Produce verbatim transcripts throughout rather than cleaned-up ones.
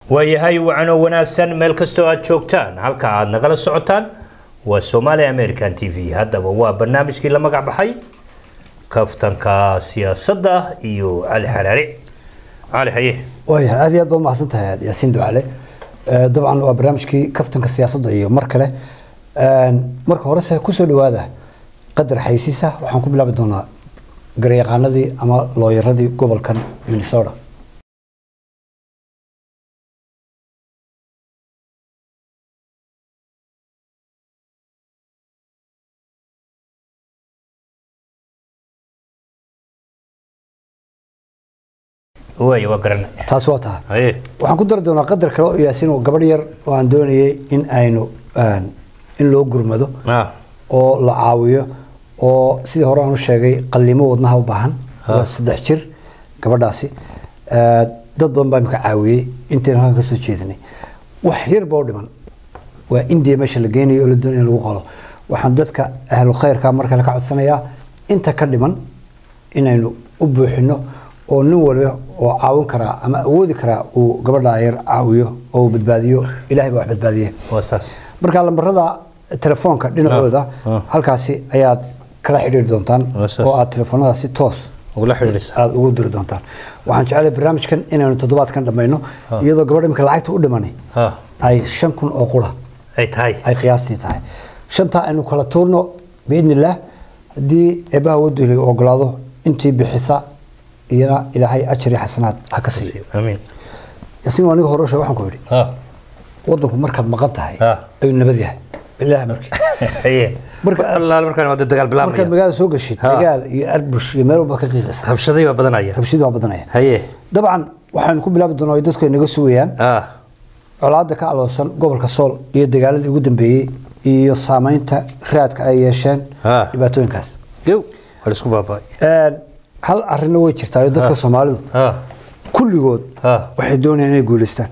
وياهاي وعنو وناكسن ميل كستو aad joogtaan halka aad nagala socotaan waa Somali American T V hadda waa barnaamijkii la magac baxay kaftanka siyaasadda iyo Ali Xaraari Ali haye way aad iyo aad u mahadsantahay Yaasiin Ducale dabcan waa barnaamijkii kaftanka siyaasadda iyo mar kale marka hore say ku soo dhawaada qadar xaysiisa waxaan ku bilaabi doonaa gareeqaanadii ama looyaradii gobolkan Minnesota way waqran taas waa taa haye waxaan ku dar doonaa qadar kale oo Yaasiin oo gabadh yar oo aan doonayay in aynu in loo gurmado ah oo la caawiyo oo sidii hore aan u sheegay qalimo wadnaha u baahan waa saddex jir gabadhaasi dad badan baa imka caawiyay intaan halka soo jeedinay wax yar baa u dhiman waa India meesha la geenayo oo la doonayo in lagu qalo waxaan dadka ahlu khayrka marka la ka codsanayaa inta ka dhiman inaynu u buuxino oo nin walba oo caawin kara ama awoodi kara uu gabadha yar caawiyo oo badbaadiyo Ilaahay baa wax badbaadiye wasaas marka lambarada telefoonka dhinacooda halkaasi ayaad kala xiriir doontaan oo aad telefoonada si toos ugu la xiriiraysa aad ugu diri doontaan waxaan jecelahay barnaamijkan inaynu toddobaadkan dhamayno iyadoo gabadha imka lacagta u dhimanay ay shan kun oo qura ay tahay ay qiyaastii tahay shanta aynu kala tuurno biidnillah hadii eebaha wadooyay ogolaado intii bixisa iyana Ilaahay ajri xasanaad ha ka siiyo amiin Yaasiin waniga hore waxaan ku yiri ha wadanku markaad maqan tahay ay nabad yahay Ilaahay markii haye marka Allah markaan wada dagaal bilaabay marka magaalada soo gashay dagaal iyo arbush iyo meel walba ka qiiqaysa habshaday waa badanaya habshadu waa badanaya haye dabcan waxaan ku bilaabi doonaa dadku inaga sugayaan ah colaadda ka aloosan gobolka Sool iyo dagaaladii ugu dambeeyay iyo saameynta raadka ay yeesheen dhibaatooyinkaas yow hal isku baabay ee hal arrin way jirtaa dadka Soomaalidu ah kulligood waxay doonayaan inay guuleystaan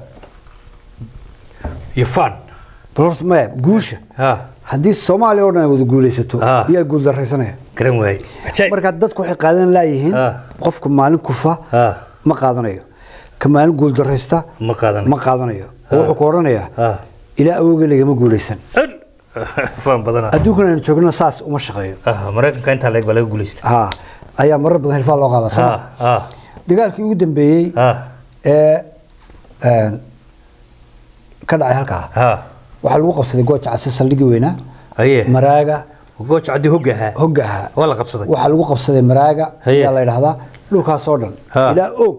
yafan bal ma guusha ah haddii Soomaaliya oo dhan wada guuleysato iyo guul daraysanaya garan way marka dadku waxay qaadan laayihiin qofku maalin kufa ma qaadanayo ka maalin guul daraysta ma qaadanayo ma qaadanayo wuxuu ku oranayaa ilaa awgeed lagama guuleysan faan badana adduunkan aynu joogno saas uma shaqeeyo ah Mareykanka inta leeg baa laga guuleystay ha ayaa marar badan hilfaa loo qaadaa sama ah dagaalkii ugu dambeeyay ah ee een ka dhacay halka ah waxa lagu qabsaday gooja casas saldhigi weynaa aye maraaga gooja cadi hogaha hogaha wala qabsaday waxa lagu qabsaday maraaga ayaa la yiraahdaa dhulkaas oo dhan ila og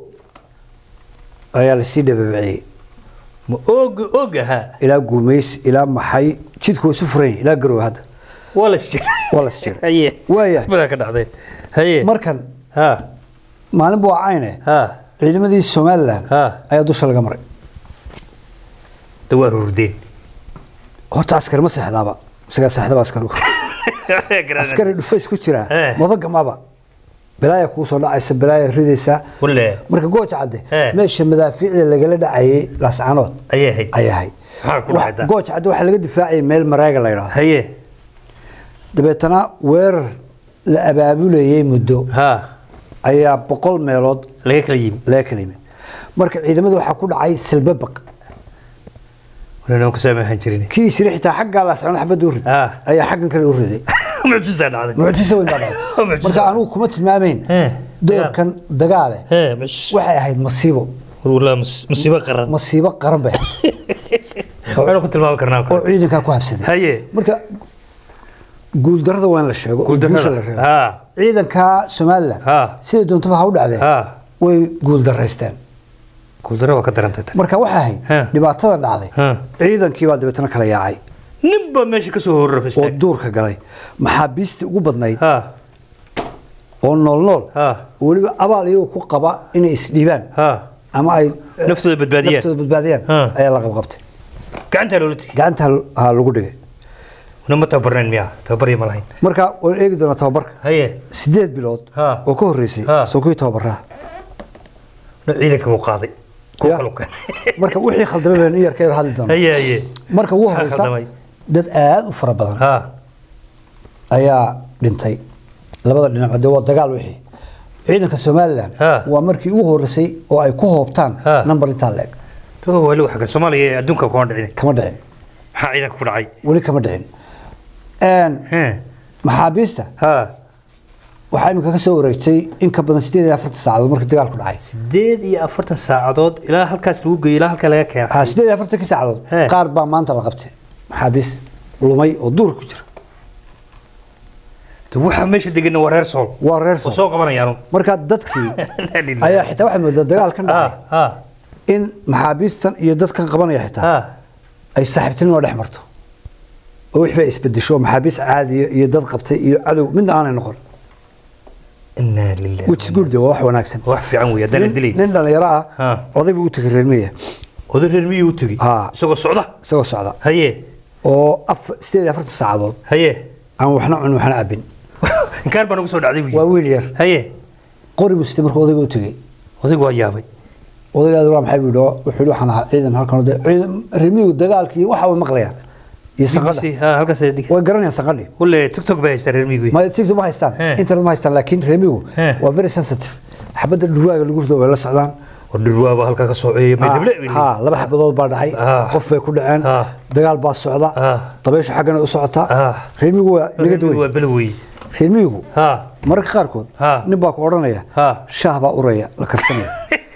ayaa la sii dhabeeyay ma og ogaha ila guumeys ila maxay jidku isu furay ila garow hada wala shir wala shir aye waya bada ka dhacday haye markan ha maalin buu caayne ha ciidamadii Soomaaliland ayaa dusha laga maray dawar hurdeen horta askar ma saxdaaba isaga saxdaba askaru askari dhufays ku jira maba gamaba balaaya ku soo dhacaysa balaaya ridaysa wala marka gooja cadde meesha madaafiicda laga la dhacayay laascanood ayahay ayahay gooja cadde waxa laga difaacay meel maraaga la yiraahdo haye dabeetana weerar la abaabulayay muddo ha ayaa boqol meelood laga kala yimi laga kala yimi marka ciidamadu waxa ku dhacay silbabaq ولأنه كسامة هنجريني كيس ريحته حق على سعون حبة دور آه أي حق كان يورده معجزة هذا معجزة وين بعد مرجع أنا وكمت المامين دور كان دقالة إيه مش واحد هيد مصيبة ولا مصيبة قرن مصيبة قرن به أنا كنت المام كرناك وعيدك أكو هبسدي هي مرجع قول درده وين الشيء قول درده ها عيدك سومالا ها سيد دون تبغى هود عليه ها ويقول درستان قول درده وكدر أنت مركا waxay dhibaatada dhacday ciidankii baa dibadna kala yaacay nimba meesha ka soo horrafistay oo duurka galay maxaabiistii ugu badnayd ha oo nool nool ha waliba abaal iyo ku qaba inay isdhiibaan ha ama ay naftooda badbaadiyaan naftooda badbaadiyaan ayaa la qabqabtay gacanta lolti gacanta ha lagu dhigay nama tabarnaan miya tabari ma lahayn marka oo eegi doona tabarka haye sideed bilood oo ka horeysay soo ku tabaraa ciidanka uu qaaday marka wixii khaldamay baan iyar ka hadli doona haye haye marka uu horeysa dad aad u fara badan ha ayaa dhintay labada dhinac waa dagaal wixii ciidanka Soomaaliland waa markii ugu horeysay oo ay ku hoobtaan number inta leeg تو ولو حق الصومالي أدونك كمان دعين kama dhicin حاعيدك كل عاي weli kama dhicin een ها maxaabiista ها waxaa imika ka soo wareegtay in ka badan sideed iyo afartan saacadood markii dagaalku dhacay سديد يا أفرتن ساعدود إلى هالكاس لوجي إلى هالكلا كان ha sideed iyo afartan saacadood Hee. qaar baa maanta la qabtay maxaabiis lumay oo duur ku jira توحى مش دقنا ورير صول waa reer soo وسوق قبنا يارو marka dadkii ayaa xitaa waxay moodaa dagaalkan dhacay ها ها in maxaabiistan iyo dadkan qabanaya xitaa ها ay saaxiibtinimo dhex marto oo wixii ay isbedesho maxaabiis caadiya iyo dad qabtay iyo cadow midna aanay noqon إنا لله which is good waa wax wanaagsan wax fiican weeye dal nin dilay nin dhalinyaro ah ها oday buu u tagay reermiya oday reermiyi u tagay ها. isagoo socda isagoo socda haye oo af sideed iyo afartan saacadood haye aan waxna cun waxna cabin inkaan baan ugu soo dhacday waa wiil wiil yar haye qori buu sitay markuu odayga u tagay odaygu waa yaabay odaygaadu waa maxay buu yidhi wuxuu yidhi waxaan ahaa ciidan halkan oo ciidan reermiyigu dagaalkii waxa way maqlayaan iyo sanqadha ها halkaas ay dhig way garanayaan sanqadhii wala tiktok baa haysta reermiyi ma tiktok ma haystaan Hee. internet ma haystaan laakiin reermiyigu Hee. waa very sensitive xabadda dhurwaaga lagu rido way la socdaan wadurwaaba halka ka soo ceeyay Ha, meedable ha laba xabadood baa dhacay Ah. qof bay ku dhaceen Ah. dagaal baa socda Ah. dabayshu xaggana u socotaa Ah. reermiyigu waa naga duway waa balway reermiyigu ha mararka qaarkood Ah. nin baa ku odhanaya ha shaah baa uraya la karsanaya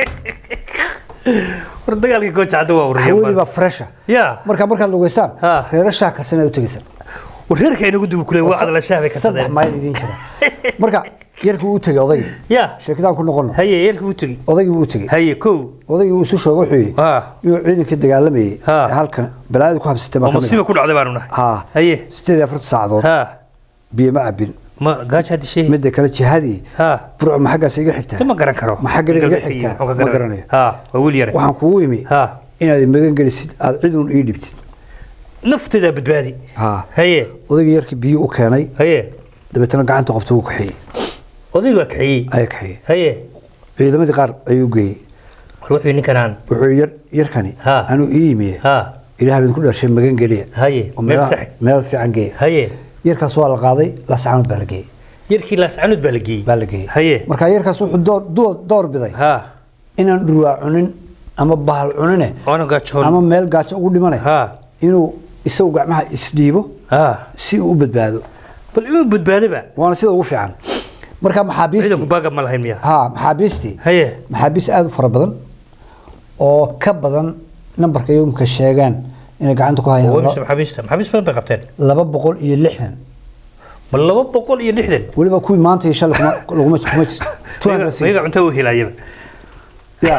war dagaalkii gooja cadda waa uriyay hawadii baa fresha ya marka markaad lugeysaan Ah. reero shaah karsanaya u tegaysan wareerka inagu dubu kulay waa adla shaabay ka saddex sadeen mayl idiin jira marka yarkii uu tegay odaygii ya sheekadaan ku noqono haye yeelka u tagay odaygii buu u tegey haye kow odaygii uu isu sheegay wuxuu yidhi ha inuu ciidanka dagaalamayay Ah. ee halkan balaayada ku habsatay baa oo ka mid musiiba ku dhacday baanu nahay ha haye sideed iyo afartan saacadood ha biyo ma cabin ma gaaja dishay midda kale jihadii ha burco ma xaggaas iga xigtaa ma garan karo Ma xagga iga xigtaa? Ma Ma garanayo. ha waa wiil yare waxaan kugu imi ha inaad magan gelisid aad cid uun ii dhibtid nafteeda badbaadi ha haye odaygii yarkii biyo u keenay haye dabeetana gacanta qabta wuu kaxeeyey odaygu waa kaxiyey ayaa kaxeeyey haye ciidamadii qaar ayuu u geeyey wuxuu ninkanaan wuxuu yar yarkani Ha. anuu ii yimiye ha ilaah baan ku dhashay magan geliya haye oo meel meelaha- sax meel fiican geeya haye yarkaas waa la qaaday lascaanood baa la geeyey yarkii laascanud baa la geeyey baa la geeyey haye marka yarkaas wuxuu door door door biday ha inaan dhurwaa cunin ama bahal cunine oona gaajoon ama meel gaajo ugu dhimanay ha inuu isagu gacmaha isdhiibo ha si uu u badbaado bal inuu badbaadaba waana sida ugu fiican marka ciidanku maxaabiistii baaga ma lahayn miya ha maxaabiistii haye maxaabiis aad u fara badan oo ka badan nambarka yomka sheegaan inay gacanta ku oo hayaan imsa maxaabiista maxaabiis badan bay qabteen laba boqol iyo lixdan ma laba boqol iyo lixdan weliba kuwii maanta iyo shalay kuma- laguma kuma jirto two hundred six. mayaga cunto u helayaba Ya,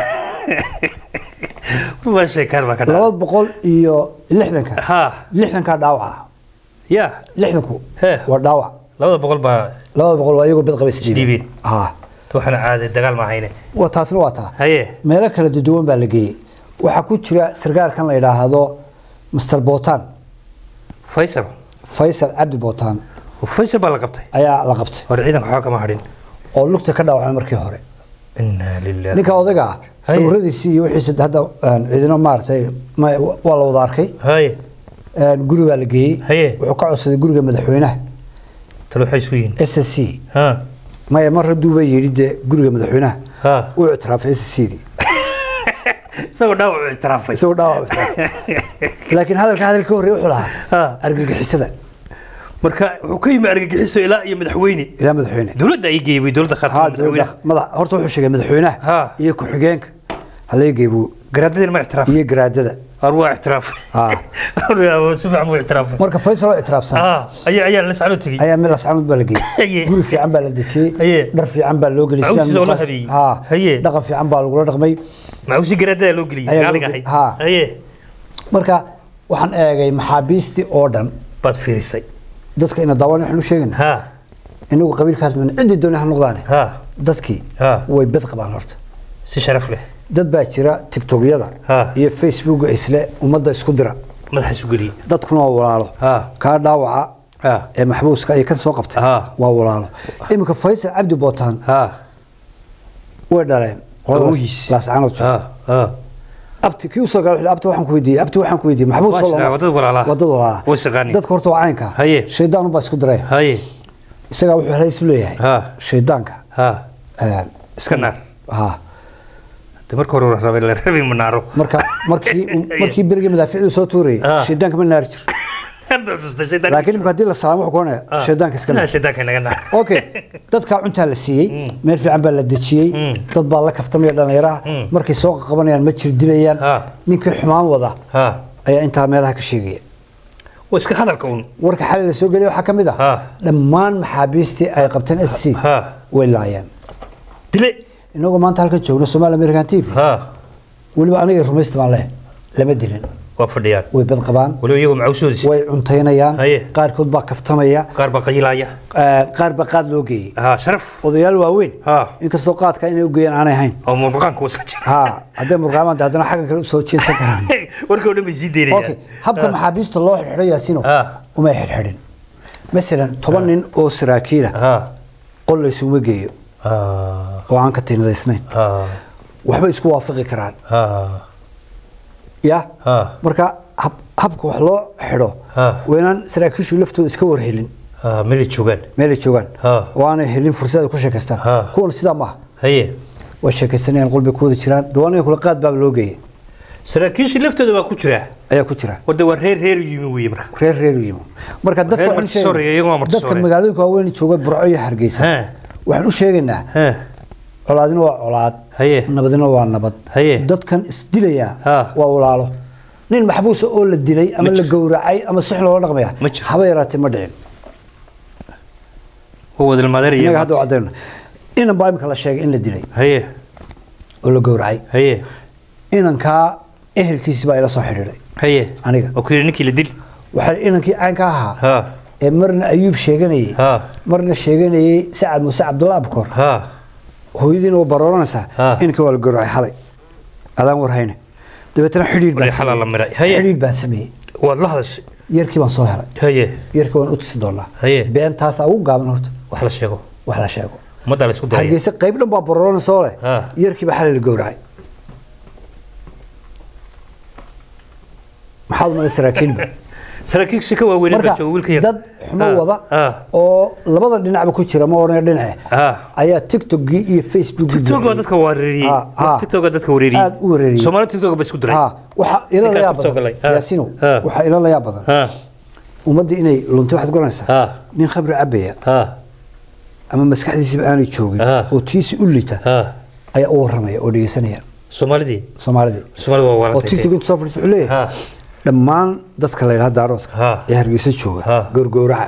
waa sheekaan baa ka dhacay laba boqol iyo lixdanka ha lixdankaa dhaawaca ya lixdanku Hee. waa dhaawac labada boqol baa labada boqol waa iyagoo bed qaba isdhiibeen ha waxaana caaday dagaal ma hayne waa taasna waa taa haye meelo kala duwan baa la geeyey waxaa ku jira sarkaalkan la yidhaahdo master botan faysal faysal cabdi botan faysal baa la qabtay ayaa la qabtay hore ciidanka waxaa kama hadhin oo lugta ka dhaawacmay markii hore inna lillahi ninka odayga ah Haye. sawiradiisii iyo wixiisa hadda een, ciidano maaragtay ma- waa la wada arkay haye een, guri baa la geeyey Haye. wuxuu ka codsaday guriga madaxweynaha talo waxay isku yihiin s s c ha maya mar hadduu ba yidhi dee guriga madaxweynaha ha uu ictiraafay s s c dii isagoo dhaawac u ictiraafay isagoo dhaawac u ictiraafay laakiin hadalka hadalka horreeya wuxuu lahaa ha argagixisada marka wuxuu ka yimi argagixiso ilaa iyo madaxweyne ilaa madaxweyne dowladda ay geeyay dowladda ها khaatay دولة مدح هرت وحش شيء مدحونا ها. iyo ku xigeenka halay geebu garaadadina ma ictiraaf iyo garaadada arwaa ictiraaf ha si fiican buu ictiraaf marka faysal oo ictiraafsan ha ayaa ayaa la socon tagay ayaa meel asxaabad baa la geeyay Haye. guri fiican baa la dejiyay Haye. dhar fiican baa loo geliyay Macawis sidaan oo la muuqaal- habiyey. ha Haye. dhaqan fiican baa lagu dhaqmay maxuu si garaadada loo geliyay Ayaa gaaliga loo ahay gel- ha. haye marka waxaan eegay maxaabiistii oo dhan baad fiirisay dadka ina daawan waxaan u sheegnaa ha inagu qabiilkaas min cidi doonay ha noqdaan ha dadkii ha way bad qabaan horta si sharaf leh dad baa jira tiktokyada Ha. iyo facebooka isle ummadda isku dira madaxa isu geliyay dadkuna waa walaalo ha kaa dhaawaca ha ee maxbuuska ay ka soo qabtay Ha. waa walaalo iminka faysal cabdi botan ha way dhaleen Awogiis. laascaanood ha ha abti kii usoo galay abti waxaan ku weydiiyey abti waxaan ku weydiiyey maxbuus Waa isla- wadada walaalaha. wadada walaalaha Way isaqaaniin. dadka horta waa caynka Haye. shaydaan baa isku diray haye isagaa wuxuu helays u leeyahay Ha. shaydaanka ha een, iska naar ha تمرك هو ربي ربي منارو marka markii markii biriga madaaficdu soo tuuray shiidanka ma naar jir laakiin marka hadii la salaamo wuxuu koonaa shiidanka iska naar shiidanka naga naar okay dadka cunta la siiyay meel fiican baa la dajiyay dad baa la kaftamay dhalinyarada markay soo qabanayaan ma jir dilayaan ninkii xumaan wada ayaa inta meelaha ka sheegay واسك هذا الكون ورك حل اللي سوق لي waxa kamid ah dhamaan maxaabiistii ay qabteen S C walaayeen dilay inagu maanta halka joogno Soomaali American T V ha waliba aniga rumaystaan leh lama dilin waa fadhiyaan way bad qabaan waliba iyagu macawsoodis way cuntaynayaan qaar kood baa kaftamaya qaar baa qayilaya qaar baa qaad loo geeyay ha sharaf odayaal waaweyn in kastoo qaadka inay u geeyaan aanay ahayn oo murqaanku soo jira ha hadda murqaamada hadana xagan kale u soo jeesan karaan warkoo dhan bisi diiraya okay habka maxaabiista loo xidhay yaasino uma xidhxidhin مثلا toban nin oo saraakiila ha qol la isugu geeyo ha oo aan ka tiinadaysnayn ha waxba isku waafaqi karaan ha ya ha marka habka wax loo xidho weenan saraakiishu laftooda iska warhelin ha meel joogan meel joogan ha waana helin fursad ku sheekaystaan kuwan sida ma haye waa sheekaysanayaan qolbi kooda jiraan doonay kula qaad baa loo geeyay saraakiishu laftooda waa ku jira ayaa ku jira wada waa reer reer yimi weey marka reer reer yimi marka dadka waxaan sheegay dadka magaalooyinka waaweyn jooga Burco iyo Hargeysa waxaan u sheegaynaa colaadina waa colaad nabadina waa nabad dadkan isdilaya waa walaalo nin maxbuus oo la dilay ama la gowracay ama sax loo dhaqmaya haba yaraatay ma dhicin هو ذا المدري هذا عدنا إن بايمك لا شيء إن الدليل هي ولا جورعي هي إن كا إهل كيسبا إلى صحيح هي أنا أوكيرنيك اللي دل وحال إن كي عن كاها ها مرنا أيوب شيغاني ها مرنا شيغاني سعد موسى عبد الله بكر ها هو يدين وبررنا سا إن كوا الجورعي حلي هذا ورهينه دبتنا حديد بس حلال المرأي هي حديد بسمي والله هذا يركب عن صهرة هي يركب عن أتس دولار هي بين تاس أو قابل نورت وحلا شيء وحلا شيء ما دار يسكت هذا يسق قريب لما بررنا صوره يركب حل الجورعي محاضر من السراكيل سراكيل سكوا وين بتشوفوا الكير دد حمو وضع أو لبضل دينا عم كوتشرا ما ورنا دينا أيه تيك توك جي فيسبوك تيك توك قدرت كوريري تيك توك قدرت كوريري سومالي تيك توك بس كدري ها وح إلى الله يابد ياسينو وح إلى الله يابد ومدي إني لونتي واحد قرنسا من خبر عبية أما مسك حديث بأني تشوقي وتيس قلته أي أورمي أودي سنية سومالي دي سومالي دي سومالي وورنا وتيك توك تصفر سؤالي dhammaan dadka la yiraahdo daaroodka ee Hargeysa jooga gurguraca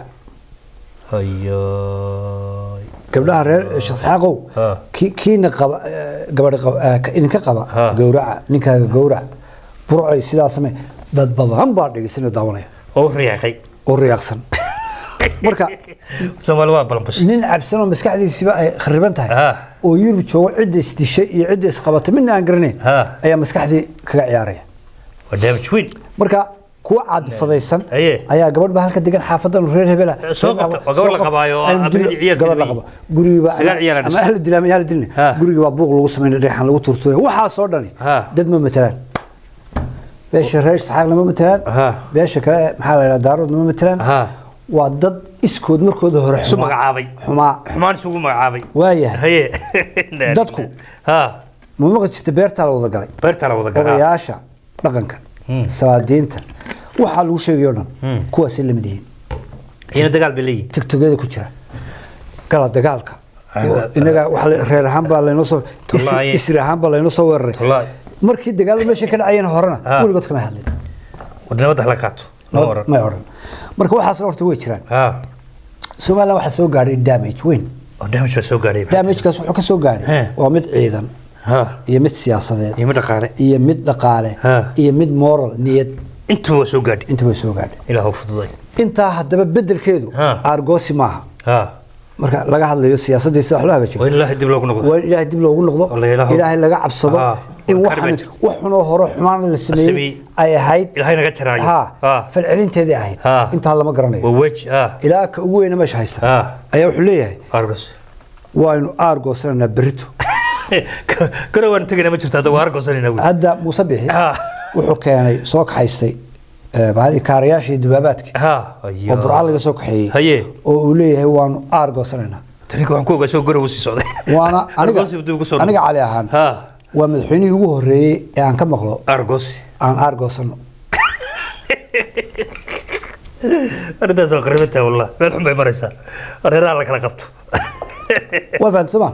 hayo gabdhaha reer shakhsiyaaqow kiina qaba gabadha idinka qaba gowraca ninkaaga gowrac burcay sidaas samee dad badan baa dhigaysan daawanaya oo riyaaqay oo riyaaqsan marka Soomaali waa balanbash nin cabsan oo maskaxdiisa ay khariban tahay oo Yurub jooga cid isdishay iyo cid isqabatay min aan garanay ayaa maskaxdii kaga ciyaaraya ودامج وين مركا كو عاد فضيسن ايا غبر با halka degan xaafadan reer hebela soo qabta gabar la qabaayo abadi ciyaar gabar la qabo guriga ama ahli dilaam yaal dilni guriga waa buuq lagu sameeyay reexan lagu turtooy waxa soo dhani dad ma matalaan beesha reer saxaaq lama matalaan beesha kale maxaa la yiraahdaa daarood ma matalaan waa dad iskood markooda hore xuma magacaabay xuma xumaan isugu magacaabay waayahay dadku ha ma maqjita beerta la wada galay beerta la wada galay odayaasha dhaqanka salaadiinta waxa lagu sheegay oo dhan kuwaas la mid yihiin ina dagaal bilay tiktokeeda ku jira kala dagaalka inaga waxa reer ahaan baa la inoo soo isir ahaan baa la inoo soo weeraray markii dagaal meesha ka dhacayeen horena waligood kama hadlin wadnimada la qaato ma oran marka waxaas horta way jiraan ha Soomaaliya waxa soo gaaray damage weyn oo damage soo gaaray damage kaas wuxuu ka soo gaaray waa mid ciidan ها يمد سياسات يمد دقاله يمد دقاله يمد مورال نيد انتو سو غاد انتو سو غاد الى هو فضي انت hadaba bedelkeedu argoosi maaha ha marka laga hadlayo siyaasaddiisa wax looga jeedo ilaahay dib loogu noqdo ilaahay dib loogu noqdo ilaahay laga cabsado in waxan waxan oo hore xumaan la sameeyay ay ahayd ilaahay naga jaraayo ha falcelinteedii ahayd inta lama garanayo waj ha ilaa ka ugu weyn meesha haysta ayaa wuxuu leeyahay argoos waa inuu argoosana berito كروان تجينا ما جرت هذا وارقصني نقول هذا مصبيح wuxuu keenay soo kaxaystay ee baadi kaariyaashii dibaabaadka ha ayo oo laga soo kaxeeyay haye oo uu leeyahay waan argosanayna tani waxaan ku ogaa soo gorow si socday waana aniga aniga cali ahaan ha ومدحيني هو هري يعني كم مقلو أرجوس عن أرجوسنا أنا ده سوق قريبته والله ما الحين بيمارسها أنا رأى لك رقبته وفان سما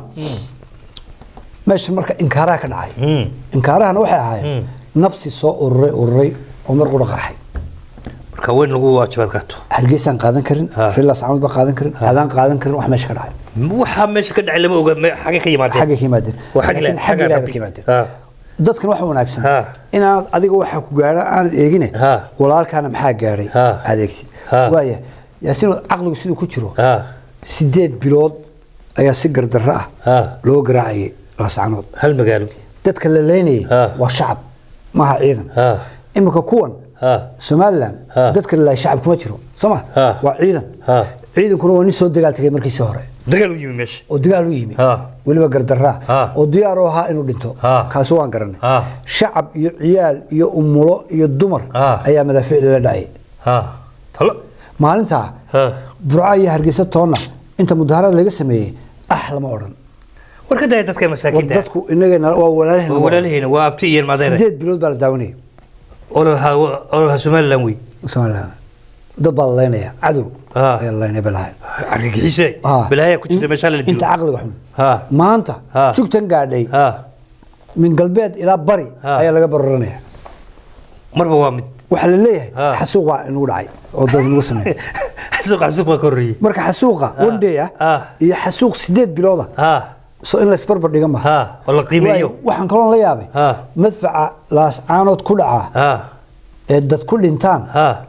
ماشي مركا إنكارها كان عاي إنكارها نوحي عاي نفسي صو أري أري ومرقو رقرحي كوين لغو واجبات قاتو هرقيسان قادن كرين ريلاس عمود با قادن كرين هادان قادن كرين وح ماشي كدحاي waxa meesha ka dhacay lama oga xagee ka yimaadeen xagee ka yimaadeen laakiin xagee ilaahay ka yimaadeen dadkan waxa wanaagsan in aan adiga waxa ku gaara aan eegine walaalkaana maxaa gaaray adeegsid waaya yaasiin aqligu sidoo ku jiro sideed bilood ayaa si gardarro ah loo garaacay raasacnood hal magaalo dadka la leynay waa shacab maaha ciidan imika kuwan Somaliland dadka la shacab kuma jiro sama waa ciidan ciidankuna waa nin soo dagaal tagay markii soo hore dagaal u yimi meesha oo dagaal u yimi waliba gardarra oo diyaar oo ahaa inuu dhinto kaas waan garanay shacab iyo ciyaal iyo umulo iyo dumar ayaa madaafiic la dhacay talo maalinta burca iyo hargeysa toona inta mudaharad laga sameeyay ah lama oran warka day dadka masaakiinta dadku inaga waa walaalaheen walaalaheen waa abti iyo madeer sideed bilood baa la daawanay ololaha ololaha Somaliland wi Somaliland dad leynaya cadow ay leynay balahay argagixisay balahay ku jirta meesha la inta aqliga xun maanta jugtan gaadhay min galbeed ilaa bari ayaa laga bararanaya marba waa mid waxa la leeyahay xasuuqa inuu dhacay oo dad lagu sameeyay xasuuqa xasuuqa korriye marka xasuuqa one day ah iyo xasuuq sideed bilooda soo in la isbarbar dhiga ma ha wala qiimeeyo waxaan kaloo la yaabay madfaca laas caanood ku dhaca ee dad ku dhintaan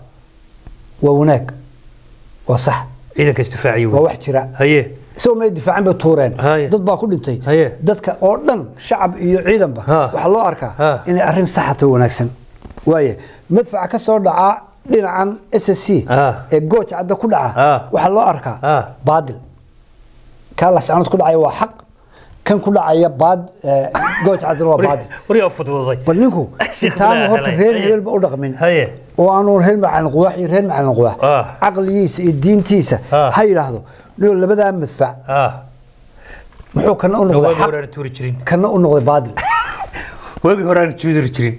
waa wanaag waa sax ciidanka istifaaciyo waa wax jira haye soo ma difaacan ba tuureen dad baa ku dhintay dadka oo dhan shacab iyo ciidanba waxa loo arkaa in arrin sax ah oo wanaagsan waaye madfaca ka soo dhaca dhinacan S S C ee gooch cadda ku dhaca waxa loo arkaa baadil ka la saanad ku dhacay waa xaq kan ku dhacaya baad gooch cadda waa baadil wari afadwaday bal ninku intaan horta reer hebel ba u dhaqmin haye oo aanu reer macaan quwaax iyo reer macaan quwaax aqligiisa iyo diintiisa ha yiraahdo loo labada madfac muxuu kana u noqday xaq kana u noqday baadil wagi horaan tuuri jirin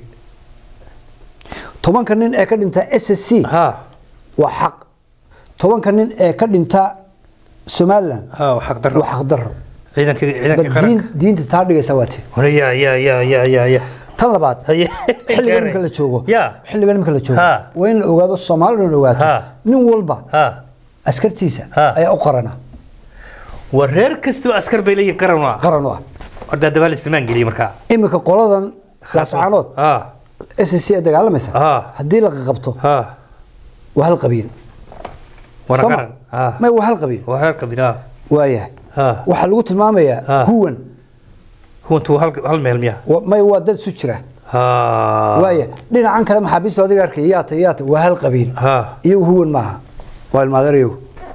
tobanka nin ee ka dhinta S S C ha waa xaq tobanka nin ee ka dhinta Somaliland ha waa xaq darro waa xaq darro ciidanka ciidanka qaranka diinta taa dhigaysa waati ya ya ya ya ya ya tan labaad xilligan marka la joogo xilligan marka la joogo waa in la ogaado Soomaaliland ogaato nin walba askartiisa ayaa u qarana wareer kasta askar bay leeyihiin qaran waa qaran waa wada dabaal isticmaal galiye marka imika qoladan laascaanood S S C dagaalamaysa hadii la qabto waa hal qabiil wara qaran ma waa hal qabiil waa hal qabiil waayahay waxa lagu tilmaamayaa huwan huwantu hal hal meel miya ma waa dad su jira waaya dhinacan kale maxaabiista adiga arkay yaata yaata waa hal qabiil iyo huwan maaha waa ilmaadareeyo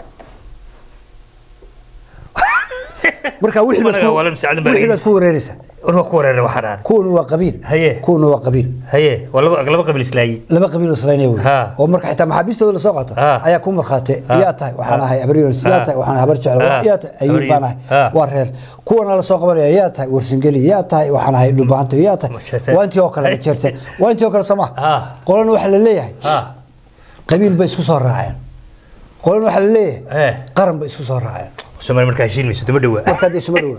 marka wixii baad ku wareeraysa ورما كورنا وحنا كون هو قبيل هيه كون هو قبيل هيه ولا لما قبيل إسلامي لما قبيل إسلامي ومرك حتى محابيسته ولا سقطه أيا كون مخاطئ يا تاي وحنا هاي أبريوس يا تاي وحنا هبرجع يا تاي أيوب بنا ورهر كون على سوق بريا يا تاي ورسنجلي يا تاي وحنا هاي لبانته يا تاي وأنت يوكل بتشرته وأنت يوكل سما قولنا وحنا ليه قبيل بيسكو صار راعين قولنا وحنا ليه قرن بيسكو صار راعين سمر مركزين مش تمدوا مركز يسمروا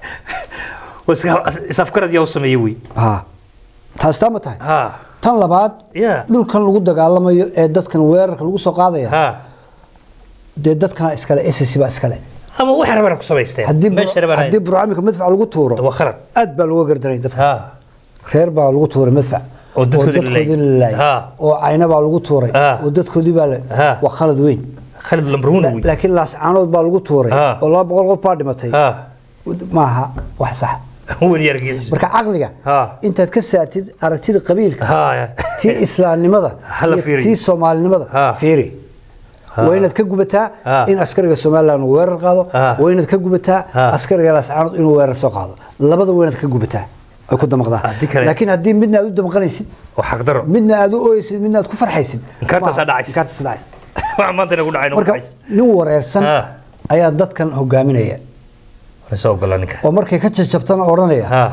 وسافكرت يا وسميوي ها تاستمتها ها tan labaad dhulkan lagu dagaalamayo ee dadkan weerarka lagu soo qaadaya ha de dadkana iskale S S C ba iskale ama wax rabana ku sameystay meesha rabana hadii barnaamijka madfac lagu tuuro waa khalad aad baa loo gardaray dadka ha reer baa lagu tuuray madfac oo dadkoodii leeyahay ha oo ayna baa lagu tuuray oo dadkoodii baa waa khalad weyn khalad lamruuna weyn laakiin laas caanood baa lagu tuuray oo laba boqol qof baa dhimatay ha maaha wax sax هو اللي يرجع marka aqliga inta ka saatid aragtida qabiilka tii islaamnimada tii Soomaalinimada fiiri waynaad ka gubataa in askariga Soomaaliland uu weerar qaado waynaad ka gubataa askariga laascaanood inuu weerar soo qaado labada waynaad ka gubataa ay ku damaqdaa laakiin hadii midna aad u damqanaysid wax xaq daro midna aad u ooysid midna aad ku farxaysid karta sadacaysid karta sadacaysid wax maanta nagu dhacayno marka nin wareersan ayaa dadkan hogaaminaya soo galanka oo markay ka jajabtana oranaya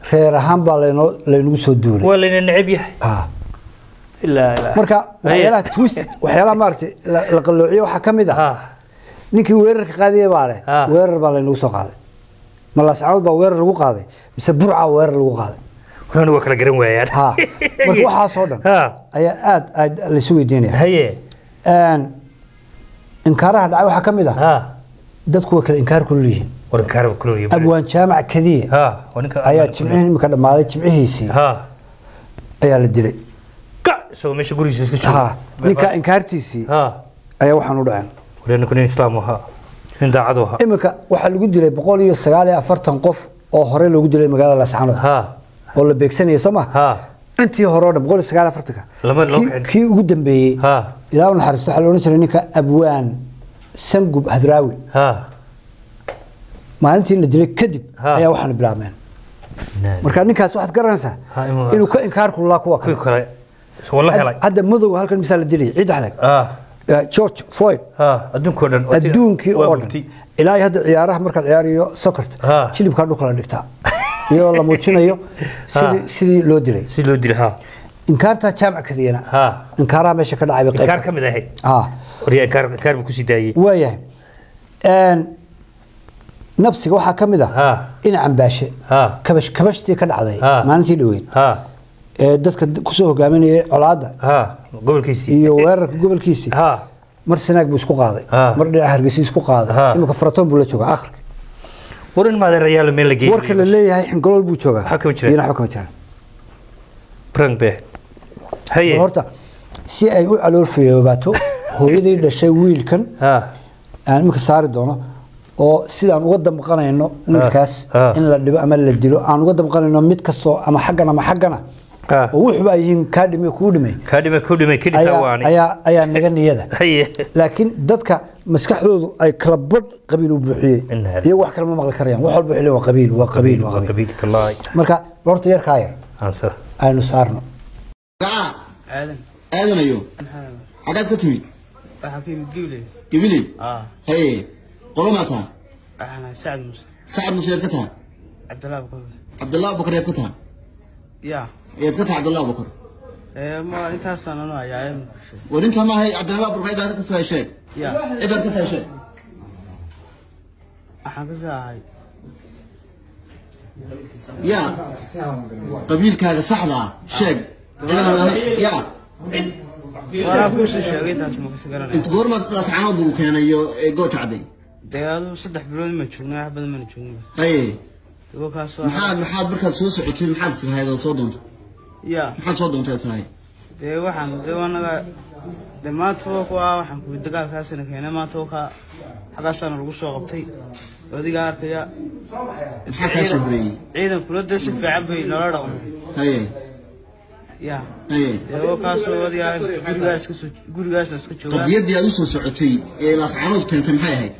reer ahaan baa laynoo laynagu soo duulay waa layna neceb yahay ah ilaa ilaa marka waxyaalaha twist waxyaalaha maartay la qalloociyo waxa kamid ah ninkii weerarka qaadiyay baa leh weerar baa laynagu soo qaaday ma la sacad baa weerar lagu qaaday mise burca weerar lagu qaaday waxaan waa kala garan waayaan ha marka waxa soo dhan ayaa aad aad la isu weydiinaya haye aan inkaaraha dhacay waxa kamid ah ha dadku waa kala inkaar ku leeyihiin war inkaar ku leeyihiin abwaan jaamac kadiye ha waninka ayaa jimcihiin imika dhamaaday jimcihiisii ha ayaa la dilay ka soo meesha gurigiisa iska jooga ha ninka inkaartiisii ha ayaa waxaan u dhacay wareen kun islaam waxa in daacado ha imika waxa lagu dilay boqol iyo sagaal iyo afartan qof oo hore lagu dilay magaalada Laascaanood ha oo la beegsanayay sama ha intii hore oo boqol iyo sagaal iyo afartan kii ugu dambeeyay ha ilaa uu naxariisto waxa loo jiray ninka abwaan sangub hadraawi ha maalintii la dilay kadib ayaa waxaan bilaabmeen marka ninkaas waxaad garanaysaa inuu ka inkaar ku la kuwa kale wallahi helay hadda madow halkan misaal la dilay ciid xalag ah George Floyd ha adduunko dhan adduunkii oo dhan ilaa hadda ciyaaraha marka ciyaariyo soccerta jilibka dhulka la dhigtaa iyo la muujinayo sidii sidii loo dilay sidii loo dilay ha inkaarta jaamac kadiyana ha inkaaraha meesha ka dhacay qayb inkaar kamid ahayd ha wariya inkaar inkaar ku sii daayay waayahay een nafsiga waxa kamid ah in cambaashe kabash kabashtii ka dhacday maalintii dhaweyn ee dadka ku soo hogaaminayay colaada gobolkiisii iyo weerarka gobolkiisii mar sanaag buu isku qaaday mar dhinaca hargeysa isku qaaday imika faratoon buu la joogaa akhirka warin ma reeyal meel la geeyay warka la leeyahay in golol buu joogaa waxa ka jira waxa ka jira prank be haye horta si ay u calool fiyoobaato hooyadii dhashay wiilkan aan imika saari doono oo sidaan uga damqanayno wiilkaas in la dhibo ama la dilo aan uga damqanayno mid kasto ama xaggana ama xaggana oo wuxuu baa yihiin ka dhimay ku dhimay ka dhimay ku dhimay kidi tawaani ayaa ayaa naga niyada laakiin dadka maskaxdoodu ay kala bad qabiil u buuxiyay iyo wax kale ma maqli karayaan wax walba xilli waa qabiil waa qabiil waa qabiil tallaay marka horta yar ka yar aansa aynu saarno aadan aadan ayo agaad ka timid waxa ka yimid gibli gibli ah hay قرمتها أنا سعد موسى سعد موسى يتكتها عبد الله بكر عبد الله بكر يتكتها يا يتكتها عبد الله بكر إيه ما أنت هسه أنا يا عم وأنت ما هي عبد الله بكر إذا تكتها شيء يا إذا تكتها شيء أحنا هاي يا قبيل كذا صحدا شيء يا وأنا كل شيء شيء أنت قرمت لسعود وكان يو جوت عدي ديالو صدح بلون ما تشوفنا حبل ما نشوفنا اي تو كاسو محاد محاد بركاد سو سوتي محاد في هذا سو دونت يا محاد سو دونت تاي دي waxaan dee wanaga damaad foo ku ah waxaan ku dagaalkaasina keenay ma tooka hadaasana lagu soo qabtay wadiga arkaya maxaa ka soo bixiyay ciidan kula si fiican bay nolol dhaqmo hay ya hay dee kaaso wadiga gurigaas ka soo gurigaas iska jooga qadiyadii aad u soo socotay ee la saxanood keentay maxay ahayd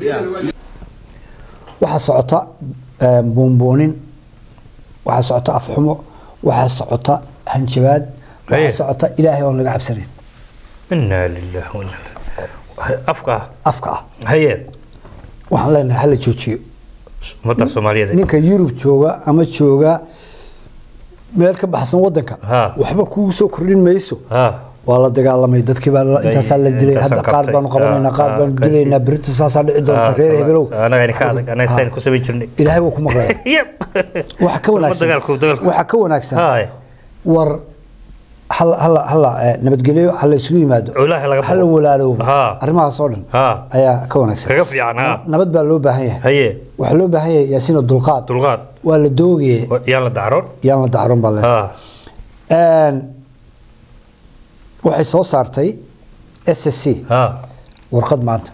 waxa socota boonboonin waxa socota afxumo waxa socota hanjabaad waxa socota ilaahay oo laga cabsanin inna lillahi wa inna afka afka haye waxaan leenahay hal joojiyo mada Soomaaliyeed ninka Yurub jooga ama jooga meel ka baxsan wadanka waxba kugu soo kordhin mayso waa la dagaalamay dadkii baa intaas la dilay hadda qaar baan qabanayna qaar baan dilayna British saasa dhici doonta reer hebelow anaga in ka adag anaga sayn ku sameyn jirnay ilaahay wuu ku maqlay waxa ka wanaagsan waxa ka wanaagsan war hal hal hal nabadgelyo hal isugu yimaado hal walaalow arrimaha soo dhan ayaa ka wanaagsan kaga fiican nabad baa loo baahan yahay haye waxa loo baahan yahay yaasino dulqaad dulqaad waa la doogay yaa la dacron yaa la dacron baa een waxay soo saartay S S C ha warqad maanta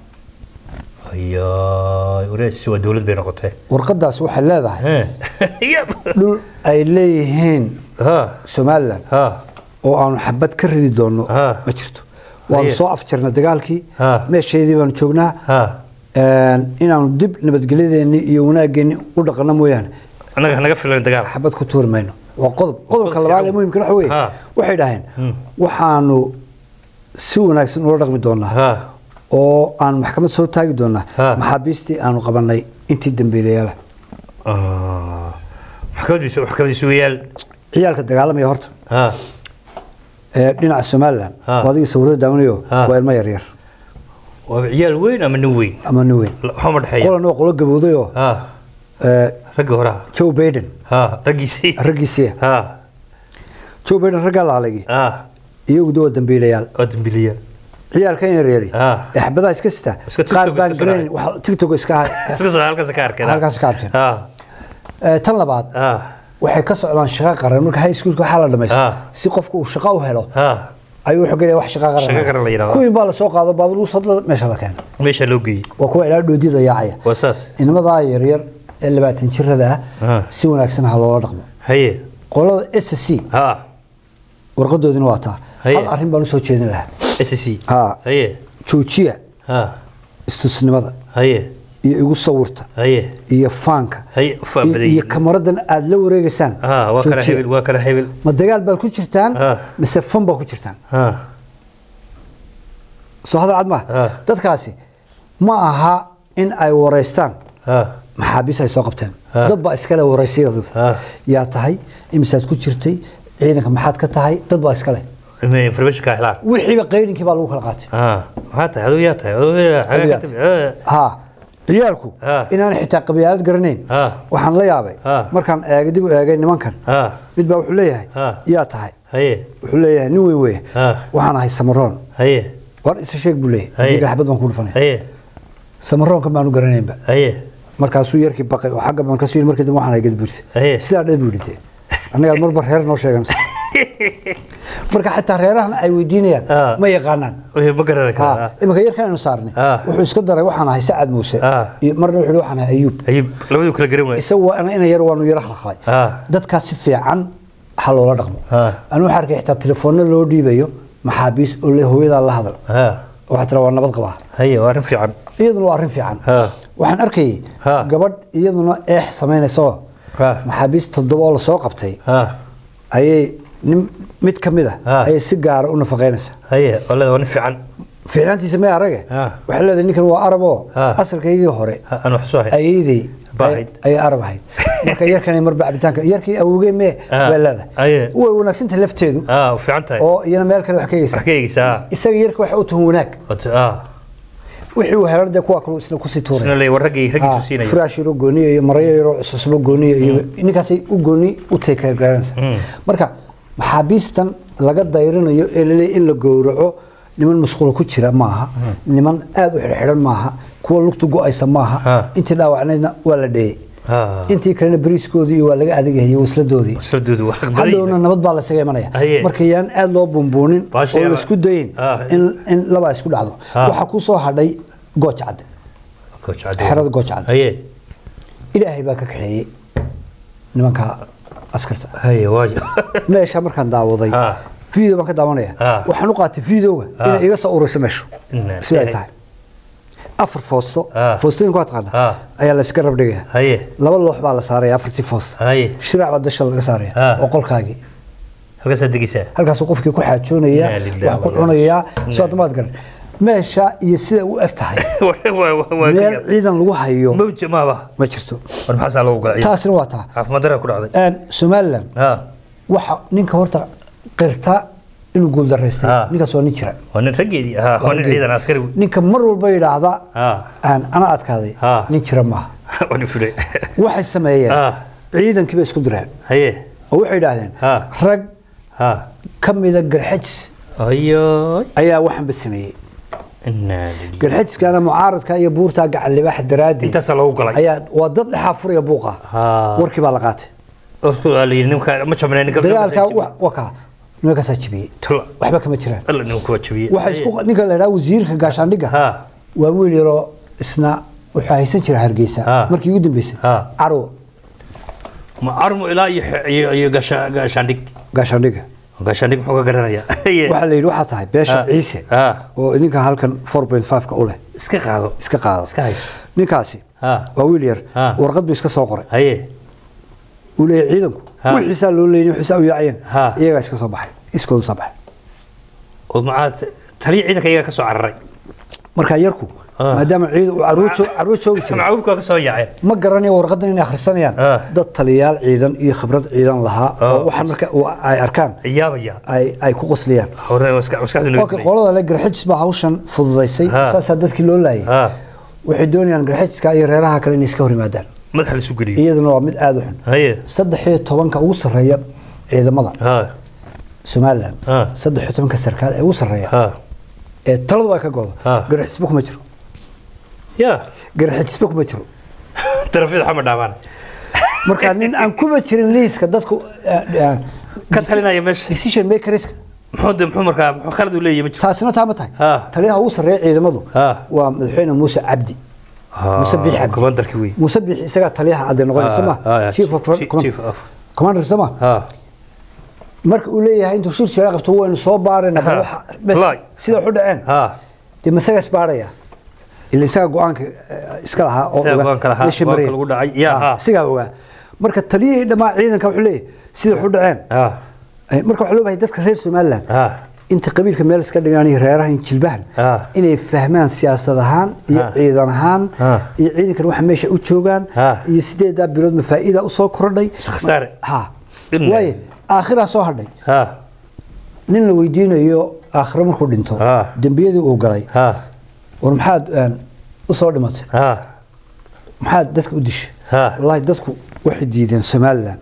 ayaa wareys waa dawlad bay noqotay warqadaas waxa leedahay dhul ay leeyihiin ha Soomaaliland ha oo aan xabad ka ridi doono ma jirto waan soo afjarna dagaalkii meesheedii baan joognaa ha een inaan dib nabadgelyadeena iyo wanaageena u dhaqano mooyaan anaga naga filan dagaal xabad ku tuurmayno وقضب قضب كلامه مهم كنا حوي واحد هين وحانو سو ناكس نور رقم دونا أو عن محكمة صوت تاج دونا محابستي أنا قبلنا أنت الدنبيلية آه محكمة بيسو محكمة سويال عيالك الدجالة هورت ها دينا السومالان وهذه صورة داونيو وين ما يرير وعيال وين أم نوين أما نوين محمد حي قول إنه قول جبوديو ها رجع وراه جو بيدن ها رجيسي رجيسي ها جو بيدن رجع على ها يوجدوا دمبيليال دمبيليال عيال كان يريري اه حبدا اسكستا قار بان جرين wax tiktok iska iska soo halka sakarka halka sakarka ah ee tan labaad ah waxay ka socdaan shaqo qaran marka high school ka xalal dhameeyay si qofku uu shaqo u helo ah ayuu wuxuu galay wax shaqo qaran shaqo qaran la yiraahdo kuwii baa la soo qaado baabuur uu sadla meesha la keenay meesha loo geeyay waa kuwa ilaa dhoodida yaacaya wasaas inamada yar yar ee labaatan jirada si wanaagsan ha loo dhaqmo haye qolada S C ah warqadoodina waa taa hal arrin baan soo jeedin lahaa S C ah haye joojiya ah istusnimada haye iyo igu sawirta haye iyo faanka haye faabadii iyo kamaradan aad la wareegaysaan ah waa kala hebel waa kala hebel ma dagaal baad ku jirtaan mise fan baad ku jirtaan ah soo hadal cad ma dadkaasi ma aha in ay wareystaan ah maxaabiis ay soo qabteen dad baa iskale wareysiyadooda yaa tahay imisaad ku jirtay ciidanka maxaad ka tahay dad baa iskale information ka helaan wixii ba qeyninkii baa lagu kala qaatay ah waxa tahay adoo yaa tahay ha ciyaalku inaan xitaa qabyaalad garanayn waxaan la yaabay markaan eegay dib u eegay nimankan mid baa wuxuu leeyahay yaa tahay haye wuxuu leeyahay nin weyn weey waxaan ahay samaroon haye war isa sheeg buu leeyahay diga xabad baan ku dhufanay haye samaroonka maanu garanaynba haye markaasuu yarkii baqay oo xagga baan ka sii markii dambe waxaan ay gadbuurtay sidaa dheer buu dhintay annaga marba reer noo sheegan marka xataa reerahana ay weydiinayaan ma yaqaanaan ma garanay kara imika yarkan aanu saarnay wuxuu iska daray waxaan ahay Sacad Muuse marna wuxuu waxaan ahay Ayub Ayub labadu kala garan waayay isagu ana ina yar waanu yar xaqay dadka si fiican xal loola dhaqmo anu waxa arkay xitaa telefoon loo dhiibayo maxaabiis oo leh hooyada la hadal waxa tira waa nabad qabaa haye waa arrin fiican iyaduna waa arrin fiican waxaan arkay gabadh iyaduna eex sameynayso maxaabiis toddoba oo la soo qabtay ayay mid kamid ah ay si gaar ah u nafaqeynaysa haye walaal waa fiican fiicantiisa ma arage waxa leedahay ninkan waa arabo asalkaygii hore aan wax soo hay ayidii baahid ay arab ahayd marka yarkan mar bacbitaanka yarkii awogey me balada way wanaagsantahay lafteedu ah fiican tahay oo iyana meel kale wax ka yeesay ka yeesay isaga yarka wax u tuhun wanaag ah wixii uu helay kuwa kale isla ku sii tuuray isna leey waragii ragiisu siinay firaash yaro gooniyo iyo marayo yaro cusub gooniyo iyo ninkaasay u gooni u take garanaysa marka maxaabiistan laga dayrinayo ee leeyahay in la gowraco niman masquul ku jira maaha niman aad u xirxiran maaha kuwa lugtu go'aysa maaha intii dhaawacnayna waa la dheeyay intii kalena bariiskoodii waa laga adeegayay wasladoodii wasladoodii wax badan hadowna nabad baa la saga imanaya marka yaan aad loo bumbuunin oo la isku dayin in in laba isku dhacdo waxa ku soo hadhay gooc cad gooc cad xerada gooc cad haye ilaahay baa ka kaxeeyay nimanka askarta haye waajib meesha markaan daawaday video baan ka daawanaya waxaan u qaatay videoga in iga soo urursan meesho sidoo tahay afar foosto foostooyin ku taqaan ayaa la iska rab dhigay haye laba loox baa la saaray afartii foost haye shiraac baa dasha laga saaray oo qolkaagi halkaas digisa halkaas qofkii ku xaajoonaya wax ku cunaya soo damaad gal meesha iyo sida uu eg tahay meel ciidan lagu hayo ma jamaaba ma jirto war maxaa lagu galay taasina waa taa caafimaad darro ku dhacday aan Somaliland waxa ninka horta qirta inuu guul dareystay ninkaas waa nin jira waa nin rageedii ah waa nin ciidan askari ninka mar walba yiraahda aan ana adkaaday nin jira ma wani furay waxay sameeyeen ciidankii bay isku direen haye oo waxay yiraahdeen rag ha kamida garxaj ayo ayaa waxan basameeyay inna garxajkana mucaaradka iyo buurta gacan libaax daraadi intaas lagu galay ayaa waa dad dhaxa furiya buuqa warkii baa la qaatay warku ali ninka ma jabnaa ninka dagaalka waka ninka saajibiyay waxba kama jiraan alla ninka wajibiyay waxa isku ninka la yiraahdo wasiirka gaashaandhiga waa wiil yaro isna waxa haysan jira Hargeysa markii ugu dambeysay caro ma armo ilaa iyo iyo gaashaandhig gaashaandhiga gaashaandhig muxuu ka garanaya waxa la yiri waxa tahay beesha Ciise oo idinka halkan four point five ka u leh iska qaado iska qaado iska hayso ninkaasi waa wiil yar warqad buu iska soo qoray haye uu leeyahay ciidanku wixii loo leeyahay wixii uu yaaceen iyaga iska soo baxay iskoodu soo baxay oo maad tali ciidanka iyaga ka soo cararay marka yarku maadaama ciid uu caruujo caruujo u jiro macawka ka soo yaacay ma garanayo warqadan inay akhrisanayaan dad taliyaal ciidan iyo khibrad ciidan lahaa oo waxa marka ay arkaan iyaabaya ay ay ku qosliyaan hore waska waskadu okay qolada la garxijis baa hawshan fududaysay saasa dadkii loo laayay waxay doonayaan garxijiska iyo reeraha kale inay iska hor yimaadaan madax la isu galiyo iyaduna waa mid aad u xun haye saddex iyo toban ka ugu sareeya ciidamada ha Somaliland saddex iyo toban ka sarkaal ee ugu sareeya ha ee taladu way ka goodo garxijisba kuma jiro ya garxijisba kuma jiro tarafid xamad dhaamaan marka nin aan kuma jirin liiska dadku ka talinaya meesha decision makers محمد محمد مركا خالد وليه مجرد تاسنا تامتها تليها وصل ريع عيدمدو ومدحونا موسى عبدي مسبح عبدي كماندر كوي مسبح isaga taliyaha aad noqon sama chief of chief of commander sama marka uu leeyahay intuu shir shaqo qabto waa in soo baarina bas sida u dhaceen de masaga isbaaraya ilaa isaga go'aanka iska laha oo meesha maray lagu dhacay yaa siga ogaa marka taliyihii dhamaa ciidanka wuxuu leeyahay sida u dhaceen marka waxa loo baahay dadka reer Somaliland inta qabiilka meel iska dhigaan reeraha in jilbahan inay fahmaan siyaasad ahaan iyo ciidan ahaan iyo ciidankan waxa meesha u joogan iyo sideeda bilood ma faa'iido u soo kordhay khasaare ha way aakhira soo hadhay ha nin la weydiinayo aakhira markuu dhinto dambiyadii uu galay ha war maxaad u soo dhimatay ha maxaad dadka u dishay wallahi dadku waxay diideen Somaliland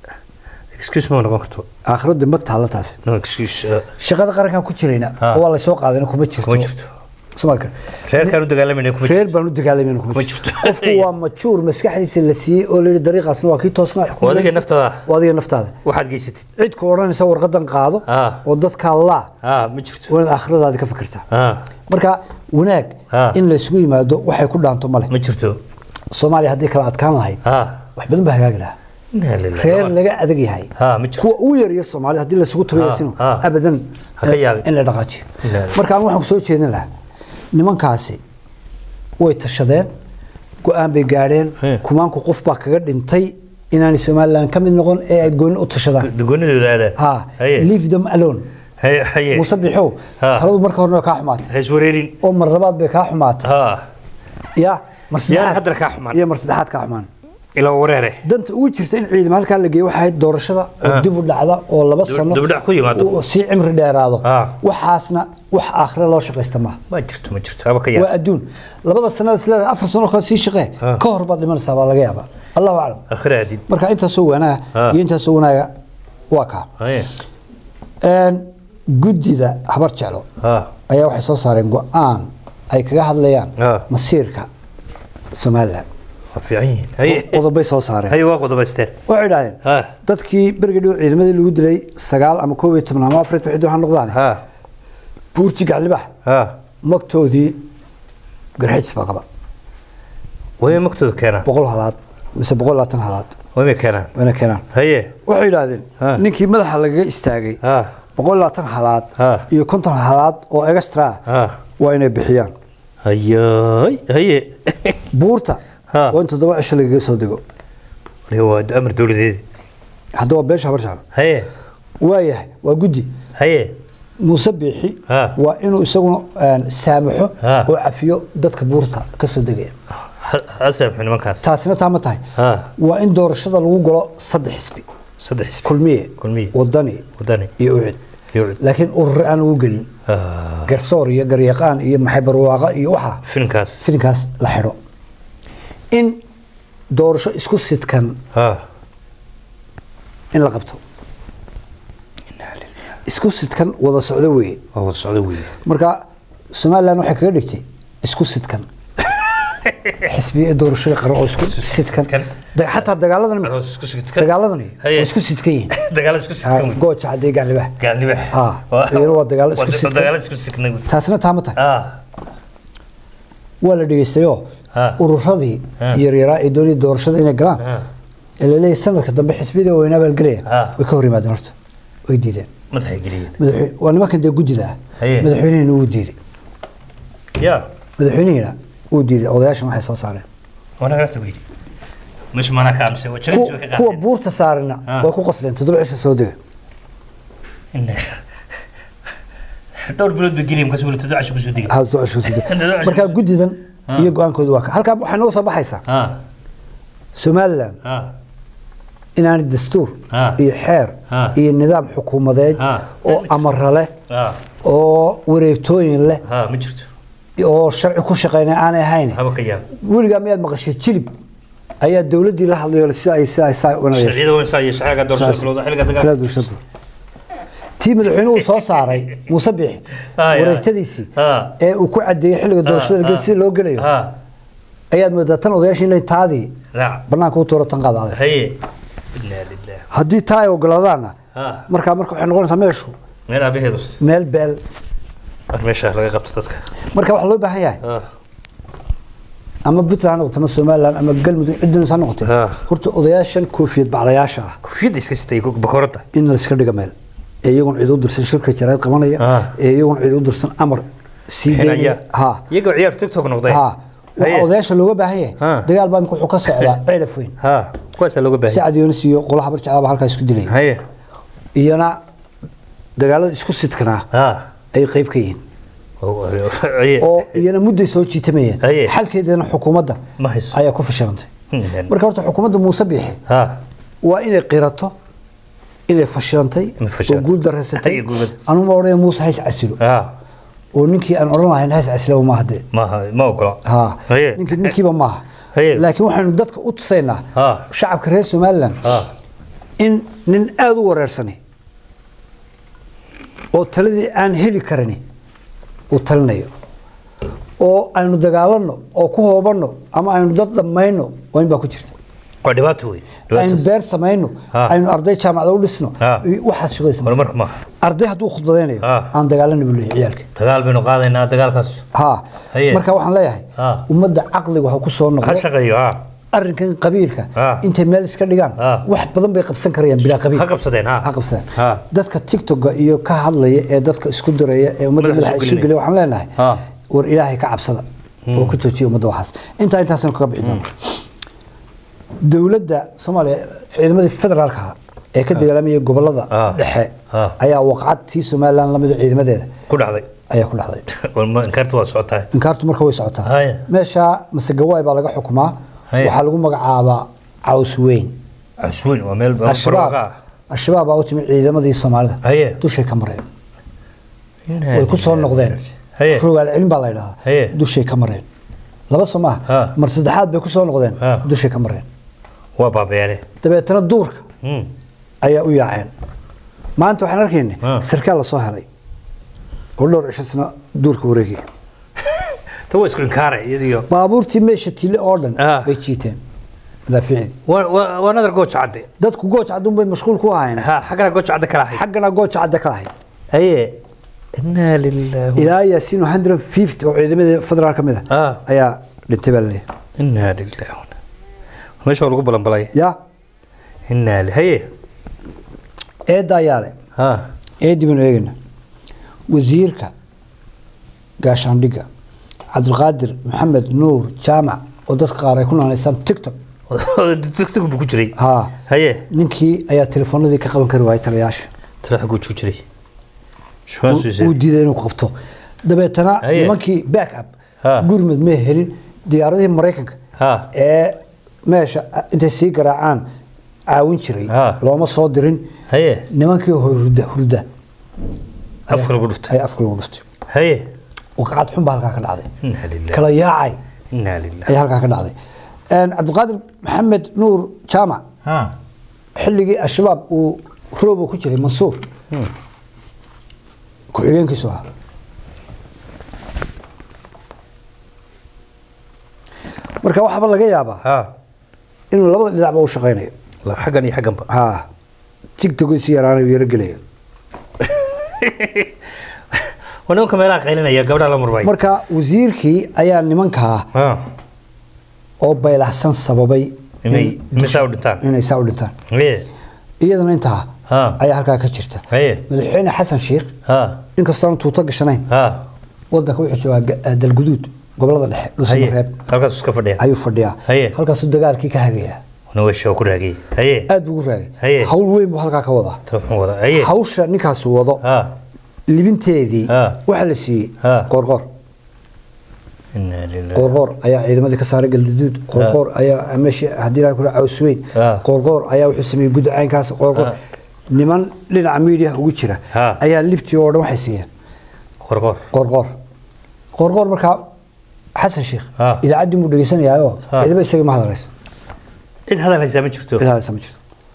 excuse me noqon karto aakhirada ma taala taas no excuse shaqada qaranka ku jirayna oo la soo qaadana kuma jirto kuma jirto Soomaalka reer kan u dagaalamayna kuma jirto reer baan u dagaalamayna kuma jirto qofku waa majuur maskaxdiisa la siiyay oo leeyahay dariiqaasna waa kii toosna xukuumadda wadiga naftada wadiga naftada waxaad geysatid cid ku oranaysa warqadan qaado oo dadka la ah ma jirto waa aakhiradaada ka fikirtaa marka wanaag in la isugu yimaado waxay ku dhaanto male ma jirto Soomaaliya hadii kala adkaan lahayd wax badan baa hagaagi lahaa خير لقى أدقي هاي هو وير يسمع عليه هدي اللي سقطه ياسينه أبدا إن لا دقاتي مركان واحد سوي شيء له نمان كاسي ويتشذين قام بيجارين كمان كوقف باكر إنتي إن أنا سمع لان كم النقون يقولون أتشذين يقولون هذا ها leave them alone هي هي مصبحوا ترى مركان كاحمات هي سوريين أو مرضات بكاحمات ها يا مرسدحات يا حضر كاحمان يا مرسدحات كاحمان إلى وراره دنت وجرت إن عيد مالك اللي جي واحد دورشة ودب الدعاء ولا بس صنع دب الدعاء كوي ما دو وسي عمر داير هذا وحاسنا وح آخر الله شقة استمع ما جرت ما جرت هذا كيا وأدون لبض السنة سلا أفر سنة كان سي شقة كهر بعد لمن سبب الله جابا الله أعلم آخر هذه مركا أنت سوى أنا ينت سوى أنا واقع أن جدي ذا حبرت شعله أيه واحد صار قان أي كجاه الليان مسيرك سمالا في عين هي قضبي soo saareen هي waa qodobasteen waxay dhaadeen ha dadkii bergadhow ciidamadii lagu dilay sagaal ama koob iyo toban ama afar iyo toban waxaan noqdaan ha buurti gaclibax ha magtoodii garxijis baa qaba way magtooda keenaa boqol halaad mise boqol labaatan halaad way keenaa way keenaa haye waxay dhaadeen ninkii madaxa laga istaagay ha boqol labaatan halaad iyo konton halaad oo extra ha waa inay bixiyaan haye haye buurta وأنت ضوء إيش اللي جالس صدقه؟ اللي هو أمر دولة هذا هو بيش هبرش على هي وايه وجودي هي مسبحي وإنه يسوون سامحه وعفيه ضدك بورتا كصدقه أسمح من مكاس تاسنا تامتها وإن دور الشدة الوجرة صد حسبي صد حسبي كل مية كل مية وضني وضني يوعد يوعد لكن الرئان وجل قرصور يا قريقان يا محبر واقع يوحى فينكاس فينكاس لحرو إن دورش إسكو ست كان ها إن لقبته إسكو ست كان وضع سعودي وضع سعودي مركا سمال لأنه حكي لكتي إسكو ست كان حسبي دورش يقرأ إسكو ست كان حتى دجالدني إسكو ست كان دجالدني إسكو ست كين دجال إسكو ست كان قوتش عادي قال لي به قال لي به ها يروى دجال إسكو ست دجال إسكو ست كان تاسنا تامتها آه ولا ديستيو ururradii yaryara ee doonay doorashada inay galaan ilaa ilaa sanadka dambe xisbiyada weynaaba galaya way ka hor yimaadeen horta way diideen madaxay galiyeen madaxweyne waa nimankan dee gudida madaxweynehina wuu diiday ya madaxweynehina wuu diiday odayaashan waxay soo saareen wana garta wiil مش مانا كامسه وجريت وكذا هو بورتا صارنا وكو قصلين تدبع ايش سوداء دور بلد بجريم كسب تدعش بسودي هذا تدعش بسودي مركا جديدا يقعن كود واقع هل كان وحنا وصل بحيسة ها سومالان ها إن أنا الدستور يحير النظام حكومة ذا أو أمر له أو وريتوين له ها مجرد أو شرع كل شقينا أنا هيني هذا كيان ورجع مياد مقشة تجلب أي الدولة دي لها اللي الساعة الساعة الساعة وانا شرعي ده وين ساي شحال قدر شكله حلقة دقيقة لا درس تيم الحنو صوص عري مصبح وريتديسي إيه وكل عدي حلقة درس الجلسة لو قليو أياد مدتنا وضيعش إلا تادي لا برنامج كوتورة تنقض هذا هي بالله بالله هدي تاي وقلادانا مركا مركا إحنا نقول سميشو ميل أبيه دوس ميل بيل ماشي لقى قبض تذكر مركا وحلو بهاي أما بتلعنا وتمسوا مالا أما بقلب عندنا سنقطة قلت أضياشن كوفيد بعلياشة كوفيد إسكستي يكوك بكرته إن السكر جمال يجون عيدود درسن شركة جرائد قمانية يجون عيدود درسن أمر سيدي ها يجوا عيار تيك توك نقطة ها وأضياش اللي هو بهاي دجال بام كل حكاس على عيلة فين ها كويس اللي هو بهاي سعد يونس يقول حبرت على بحر كاس كدلي هي يانا دجال إسكو ستكنا ها أي قيب كين أو يانا مدة سوتشي تمية حال كده أنا حكومة ده ما هيس هيا كوف شغنتي مركبت حكومة ده موسبيح ها وإن قيرته إن فشلنتي وقول درستي أنا ما أوري موسى هيس عسلو ها ونكي أنا أورنا هين هيس عسلو ما هدي ما ما أقول ها نكي نكي بما لكن وحنا ندتك أتصينا شعب كريس سومالان إن نن أدو ورسني وتلدي أن هلي كرني وتلنيو oo aynu dagaalano oo ku hoobano ama aynu dad dhamayno oo in ba ku jirta oo dhibaato weey aynu beer sameeyno aynu arday jaamacad u dhisno waxa shaqaysan marmarka ma arday haduu khudbadeynayo aan dagaalano bilay ciyaalka dagaal baynu qaadaynaa dagaalkaas ha marka waxaan leeyahay ummadda aqliga waxa ku soo noqdo ha shaqeeyo ha arrinkan qabiilka inta meel iska dhigaan wax badan bay qabsan karayaan bila qabiil ha qabsadeen ha ha qabsadeen dadka TikTok iyo ka hadlaya ee dadka isku diraya ee ummadda madaxa isu galay waxaan leenahay war ilaahay ka cabsada oo ku joojiyo ummadda waxaas inta intaasan kaga bixi doona dawladda Soomaaliya ciidamada federaalka ee ka dagaalamaya gobolada dhexe ayaa waqcadtii Soomaaliland lamid ciidamadeeda ku dhacday ayaa ku dhacday walma inkaartu waa socotaa inkaartu marka way socotaa meesha masagawaay baa laga xukumaa waxa lagu magacaabaa caws weyn caws weyn waa meel barwaaqo ashabaab oo timid ciidamadii Soomaalida dushay ka mareen way ku soo noqdeen روغال علم بالله هذا دوشي كمرين لبا سما مر صدحات بي كسو نقدين دوشي كمرين وا بابا يعني دبيتنا دورك امم ايا u yaaceen maanta waxaan arkaynaa sarkaal la soo helay oo dhowr cisho sano duurka wareegay tawo isku inkaaray iyadiyo baabuurtii meesha tile oo dhan bay jiiteen daafici waa nadar gooch cadde dadku gooch cadun bay mashquul ku ahaayeen ha xagana gooch cadde kala ahay xagana gooch cadde kala ahay haye إنا لله إلى ياسين مية وخمسين وعيدمة فدرال كمذا آه أيا للتبلي إنا لله ما شو القبلة بلاي يا إنا له هي إيه دايالي ها إيه دي من إيجنا وزيرك قاشان دقة عبد القادر محمد نور جامع ودت قارة كنا نسان تيك توك تيك توك بكجري ها هي نكي أيا تلفون ذي كقبل كرواي ترياش تروح كجري وديدين وقبطه دبيتنا لمنكي باك اب قرمد ما هلين ديارته مريكنك ها ee meesha inta si garaacaan caawin jiray looma soo dirin haye nimankii hurda hurda afkal gudufta ay afkal gudufta haye waqad xun baa halka ka dhacday inna lillahi kala yaacay inna lillahi ay halka ka dhacday aan Abdulqaadir Maxamed Nuur Jaama ha xilligii ashabaab uu roobo ku jiray Mansuur ku-xigeenkiisu ahaa marka waxba laga yaabaa inuu labada dhinacba u shaqeynayo xaggan iyo xagganba ha tiktokiisi yaraanayo yara gelaya wanaanka meelaha qaylinaya gabdhaha la murbay marka wasiirkii ayaa nimankaa oo baylahsan sababay inay misaa u dhintaan inay saa u dhintaan iyadana intaa ayaa halkaa ka jirta madaxweyne xasan sheekh inkastoo aan tuuto gashanayn wadanka wuxuu joogaa dalguduud gobolada dhexe dhulsamareeb halkaas iska fadhiya ayuu fadhiyaa halkaasuu dagaalkii ka hagayaa nolosha ku raagay aad buu u raagay hawl weyn buu halkaa ka wadaa hawsha ninkaas wado libinteedii Ah. waxa la siiyey Ah. qorqor inna lillahi qorqor ayaa ciidamadii ka saaray galduduud qorqor ayaa meeshii haddii la kula cawsweyn Ah. qorqor ayaa wuxuu sameeyey gud caynkaas qorqor Ah. niman dhinaca media ugu jira Ah. ayaa libtii oo dhan waxay siiyeen qorqor qorqor qorqor markaa xasan sheekh Ah. idaacaddii muu dhegeysanayaayo Ah. ciidama isaga ma hadlayso cid hadal haysaa ma jirto cid hadlaysa ma jirto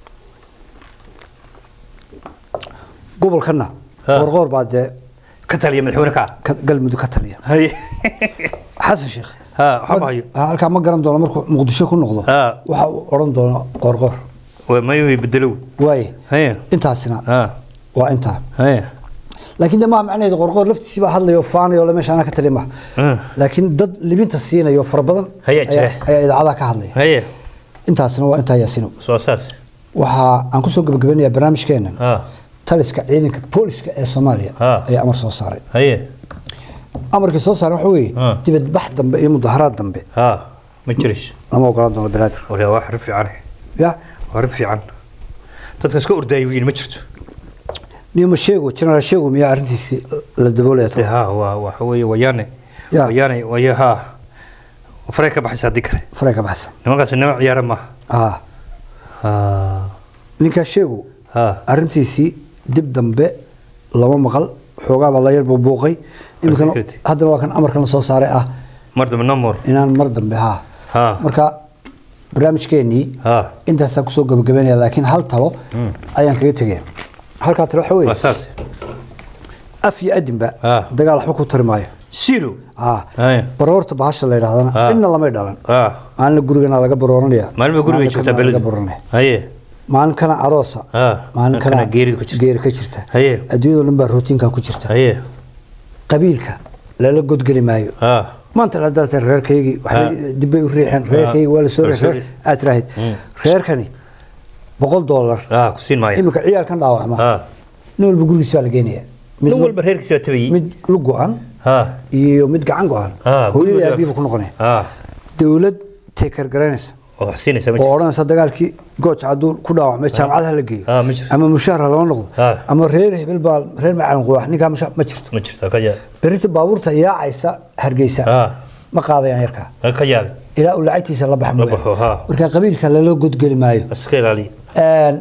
gobolkana Ah. qorqor baa dee ka taliya madaxweyne ka ka- galmudug ka taliya hay xasan sheekh ha waxba hayo Ha, halkaa ma garan doono markuu muqdisho ku noqdo Ah. waxa uu odhan doono qorqor waa mayu bedelow waaye hay intaasina ha waa intaa hay laakiin de maa macnaheedu qorqor laftiisii baa hadlayo faanayo le meesha anaa ka tali maha Ah. laakiin dad libinta siinayo fara badan Ayaa jira. ayaa idaacadaha ka hadlaya hay intaasina waa intaa yaasino soo saas waxaa aan kusoo gabagabanayaa barnaamijkeenan ha taliska ciidanka booliska ee soomaaliya Ah. ayaa amar soo saaray hay amarkii soo saaray waxa weeye Ah. dibadbax dambe iyo mudaharaad dambe ha ma jiris lama ogolaan doono banaadir wala wax rif fiican ya wax fiican dadka iska ordayay wiil ma jirto nima sheego general sheego miyaa arrintiisii la daboolaya to ha waa waxa weeye wayaane Ya. wayaane wayaha faray ka baxaysa dikre faray ka baxsan nimankaas nima ciyaara ma ah ha ninka sheego ha arrintiisii dib dambe lama maqal xoogaa baa la yar buuqay imikana Security. haddana waa kan amarkan la soo saaray ah marda namor inaan mar dambe ha ha marka barnaamijkeenii ha intaasaan kusoo gabagabeynaya laakiin hal talo ayaan kaga tegaya halkaa talo waxa weeye wasaas af iyo adinba Ah. dagaal waxba ku tari maayo zero ah hay baroorta bahasha la yidhahdana Ah. cidna lamay dhalan ha maalin gurigana laga barooranaya maalma guriga maalin joogta kalena beled laga barooranaya hay maalin kana aroosa ha maalin kana geerid ku jirta geeri ka jirta hay adduunyada dhan baa rootiinka ku jirta hay qabiilka lala godgeli maayo ha maanta haddaad tahay reerkaygii waxbay Ah. dibbay u riixeen reerkaygii waa la soo Waa la soo reer aad tiraahid reerkani boqol dollar ha ku siin maayo iminka ciyaalkan dhaawacma ha nin walba gurigiisa waa la geenaya mid nin walba reerkiisa waa tabayay mid lu go-an ha iyo mid gacan go-an Ah, hooyada gurigooda- aabihiiba ku noqonaya ha dowlad teekar garanaysa oo wax siinaysa ma oo jirto odhanaysa dagaalkii gooj caduun ku dhaawacmay jaamacadaha la geeyo Ah, ma jirto. ama mushaar ha loo noqdo Ah. ama reer hebel baa reer macalin quwax ninkaa mushaar ma jirto ma jirto ka yaa berita baabuurta yaacaysa hargeysa ha ma qaadayaan yarkaa ka yaa ilaa uu lacagtiisa la baxa la mooyaane. baxo ha marka qabiilka lala godgeli maayo iska ilaali Een,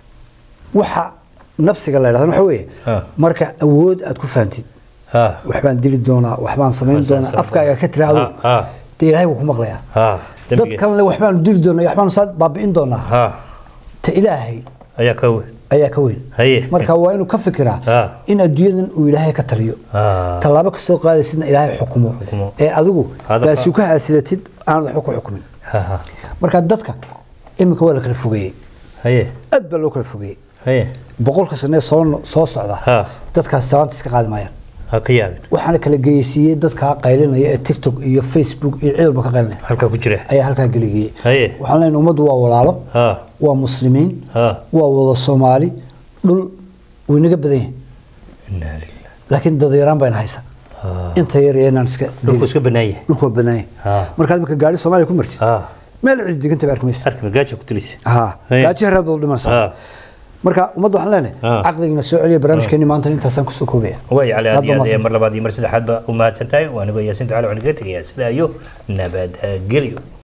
waxa nafsiga la yidhahdo waxa weeye Ah. marka awood aad ku fahamtid ha waxbaan dili doonaa waxbaan samayn Waxbaan doonaa samayn afkaaga ka tiraahdo Ha, ha. dee ilaahay wuu ku maqlayaa ha dad dambigiis. kalena waxbaanu dili doonaa iyo waxbaanu saa baabi'in doonaa ha ta ilaahay ayaa ka weyn ayaa ka weyn haye marka waa inuu ka fikiraa Ah. in adduunyadan uu ilaahay ka taliyo ha tallaabo kastoo qaadaysidna ilaahay xukumo Xukumo. ee adigu Hadda- baasi ku haasilatid aanad waxba ku xukumin ha ha marka dadka iminka waa la kala fogeeyey haye aad baa loo kala fogeeyey haye boqolka sanee soo no- soo socda ha dadkaas salaanta iska qaadi maayaan ha ka yaabin waxaana kala geysiiyey dadkaa qaylinaya ee tiktok iyo facebook iyo cid walba ka qaylinaya halka ku jira ayaa halkaa geligeyey haye waxaan leenahay ummaddu waa walaalo ha waa muslimiin ha waa wada soomaali dhul wuu inaga badan yahay inna lillahi laakiin dadyaraan bayna haysa ha inta yar iyo inaan iska dhulku dilin. iska banaaya dhulku waa banaan Ha. yahay markaad imika gaari soomaaliya ku martid ha meel cid diganta ba arkimaysa arki magaaja ku tilisa ha Hey. gaaji haraad baad dhimanaysaa ha marka ummadda waxaan leenahay Ah. caqligina soo celiya barnaamijkeeni maanta intaasaan kusoo koobaya way cali Aad baa aad iyo aad mahadsan. mar labaad iyo mar saddexaad ba u mahadsantahay waanigo yaasin ducaale waxaan kaga tegayaa sidaa iyo nabadgelyo